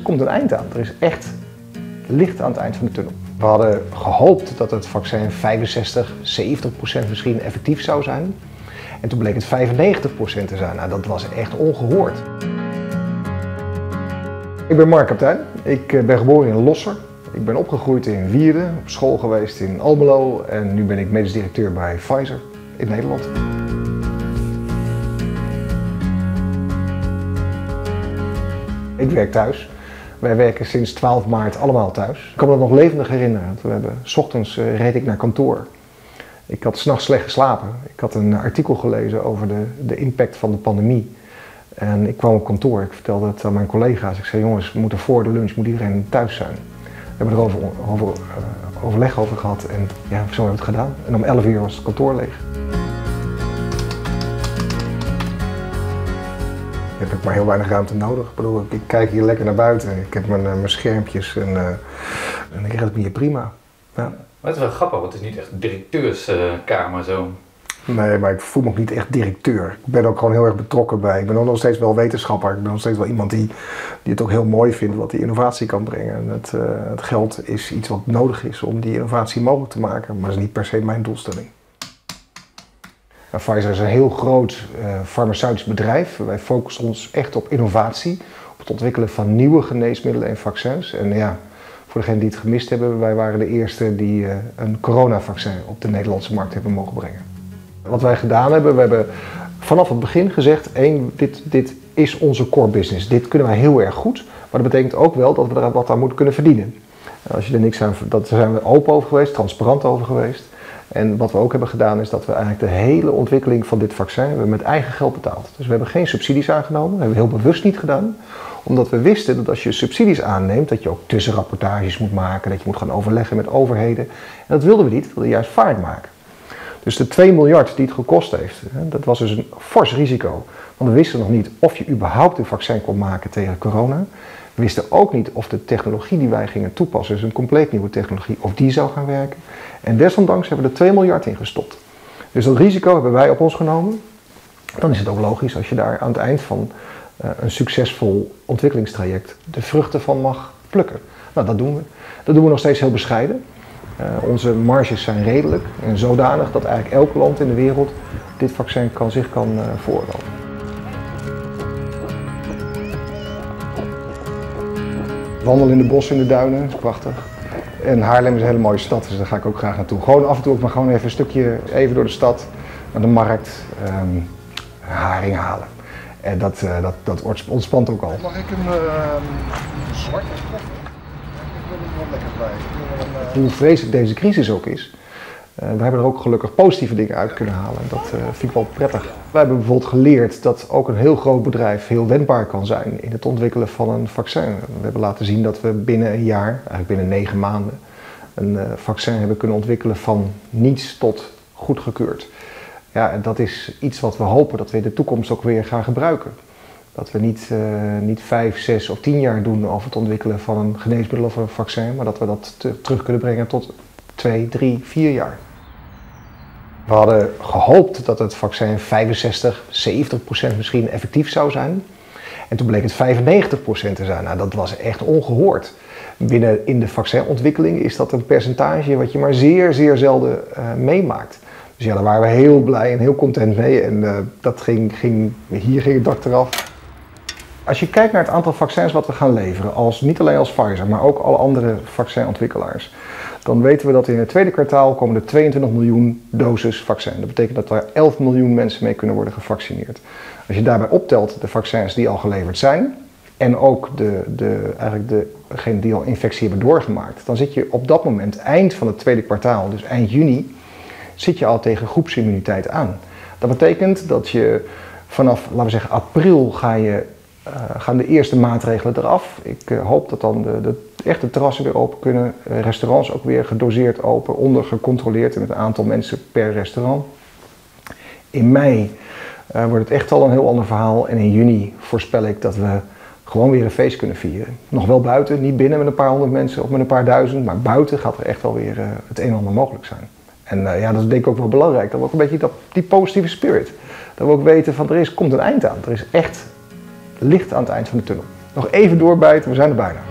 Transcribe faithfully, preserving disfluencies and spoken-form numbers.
Er komt een eind aan. Er is echt licht aan het eind van de tunnel. We hadden gehoopt dat het vaccin vijfenzestig, zeventig procent misschien effectief zou zijn. En toen bleek het vijfennegentig procent te zijn. Nou, dat was echt ongehoord. Ik ben Mark Kaptein. Ik ben geboren in Losser. Ik ben opgegroeid in Wierden, op school geweest in Almelo en nu ben ik medisch directeur bij Pfizer in Nederland. Ik werk thuis. Wij werken sinds twaalf maart allemaal thuis. Ik kan me dat nog levendig herinneren. We hebben, 's ochtends uh, reed ik naar kantoor. Ik had 's nachts slecht geslapen. Ik had een artikel gelezen over de, de impact van de pandemie. En ik kwam op kantoor, ik vertelde het aan mijn collega's. Ik zei, jongens, we moeten voor de lunch moet iedereen thuis zijn. We hebben er over, over, uh, overleg over gehad en ja, zo hebben we het gedaan. En om elf uur was het kantoor leeg. Ik heb maar heel weinig ruimte nodig. Ik bedoel, ik kijk hier lekker naar buiten. Ik heb mijn, uh, mijn schermpjes en, uh, en ik red het me hier prima. Ja. Maar het is wel grappig, want het is niet echt directeurskamer uh, zo. Nee, maar ik voel me ook niet echt directeur. Ik ben ook gewoon heel erg betrokken bij. Ik ben ook nog steeds wel wetenschapper. Ik ben nog steeds wel iemand die, die het ook heel mooi vindt wat die innovatie kan brengen. En het, uh, het geld is iets wat nodig is om die innovatie mogelijk te maken, maar dat is niet per se mijn doelstelling. Nou, Pfizer is een heel groot uh, farmaceutisch bedrijf. Wij focussen ons echt op innovatie, op het ontwikkelen van nieuwe geneesmiddelen en vaccins. En ja, voor degenen die het gemist hebben, wij waren de eerste die uh, een coronavaccin op de Nederlandse markt hebben mogen brengen. Wat wij gedaan hebben, we hebben vanaf het begin gezegd, één, dit, dit is onze core business. Dit kunnen wij heel erg goed, maar dat betekent ook wel dat we er wat aan moeten kunnen verdienen. Als je er niks aan, daar zijn we open over geweest, transparant over geweest. En wat we ook hebben gedaan is dat we eigenlijk de hele ontwikkeling van dit vaccin hebben met eigen geld betaald. Dus we hebben geen subsidies aangenomen, dat hebben we heel bewust niet gedaan. Omdat we wisten dat als je subsidies aanneemt, dat je ook tussenrapportages moet maken, dat je moet gaan overleggen met overheden. En dat wilden we niet, we wilden juist vaart maken. Dus de twee miljard die het gekost heeft, dat was dus een fors risico. Want we wisten nog niet of je überhaupt een vaccin kon maken tegen corona. We wisten ook niet of de technologie die wij gingen toepassen, dus een compleet nieuwe technologie, of die zou gaan werken. En desondanks hebben we er twee miljard in gestopt. Dus dat risico hebben wij op ons genomen. Dan is het ook logisch als je daar aan het eind van uh, een succesvol ontwikkelingstraject de vruchten van mag plukken. Nou, dat doen we. Dat doen we nog steeds heel bescheiden. Uh, onze marges zijn redelijk en zodanig dat eigenlijk elk land in de wereld dit vaccin kan, zich kan uh, veroorloven. Wandelen in de bossen, in de duinen, dat is prachtig. En Haarlem is een hele mooie stad, dus daar ga ik ook graag naartoe. Gewoon af en toe ook maar gewoon even een stukje even door de stad, naar de markt, um, haring halen. En dat, uh, dat, dat ontspant ook al. Mag ik een uh, zwarte koffie? Ik wil er wel lekker bij. Hoe vreselijk deze crisis ook is, uh, we hebben er ook gelukkig positieve dingen uit kunnen halen. Dat uh, vind ik wel prettig. Wij hebben bijvoorbeeld geleerd dat ook een heel groot bedrijf heel wendbaar kan zijn in het ontwikkelen van een vaccin. We hebben laten zien dat we binnen een jaar, eigenlijk binnen negen maanden, een uh, vaccin hebben kunnen ontwikkelen van niets tot goedgekeurd. Ja, en dat is iets wat we hopen dat we in de toekomst ook weer gaan gebruiken. Dat we niet, uh, niet vijf, zes of tien jaar doen over het ontwikkelen van een geneesmiddel of een vaccin, maar dat we dat te, terug kunnen brengen tot twee, drie, vier jaar. We hadden gehoopt dat het vaccin vijfenzestig, zeventig procent misschien effectief zou zijn. En toen bleek het vijfennegentig procent te zijn. Nou, dat was echt ongehoord. Binnen in de vaccinontwikkeling is dat een percentage wat je maar zeer, zeer zelden uh, meemaakt. Dus ja, daar waren we heel blij en heel content mee. En uh, dat ging, ging, hier ging het dak eraf. Als je kijkt naar het aantal vaccins wat we gaan leveren, als, niet alleen als Pfizer, maar ook alle andere vaccinontwikkelaars, dan weten we dat in het tweede kwartaal komen er tweeëntwintig miljoen doses vaccin. Dat betekent dat er elf miljoen mensen mee kunnen worden gevaccineerd. Als je daarbij optelt de vaccins die al geleverd zijn en ook de, de, eigenlijk degenen die al infectie hebben doorgemaakt, dan zit je op dat moment, eind van het tweede kwartaal, dus eind juni, zit je al tegen groepsimmuniteit aan. Dat betekent dat je vanaf, laten we zeggen, april ga je Uh, gaan de eerste maatregelen eraf. Ik uh, hoop dat dan de, de echte terrassen weer open kunnen, uh, restaurants ook weer gedoseerd open, ondergecontroleerd en met een aantal mensen per restaurant. In mei uh, wordt het echt al een heel ander verhaal en in juni voorspel ik dat we gewoon weer een feest kunnen vieren. Nog wel buiten, niet binnen met een paar honderd mensen of met een paar duizend, maar buiten gaat er echt wel weer uh, het een en ander mogelijk zijn. En uh, ja, dat is denk ik ook wel belangrijk, dat we ook een beetje dat, die positieve spirit, dat we ook weten van er is, komt een eind aan, er is echt licht aan het eind van de tunnel. Nog even doorbijten, we zijn er bijna.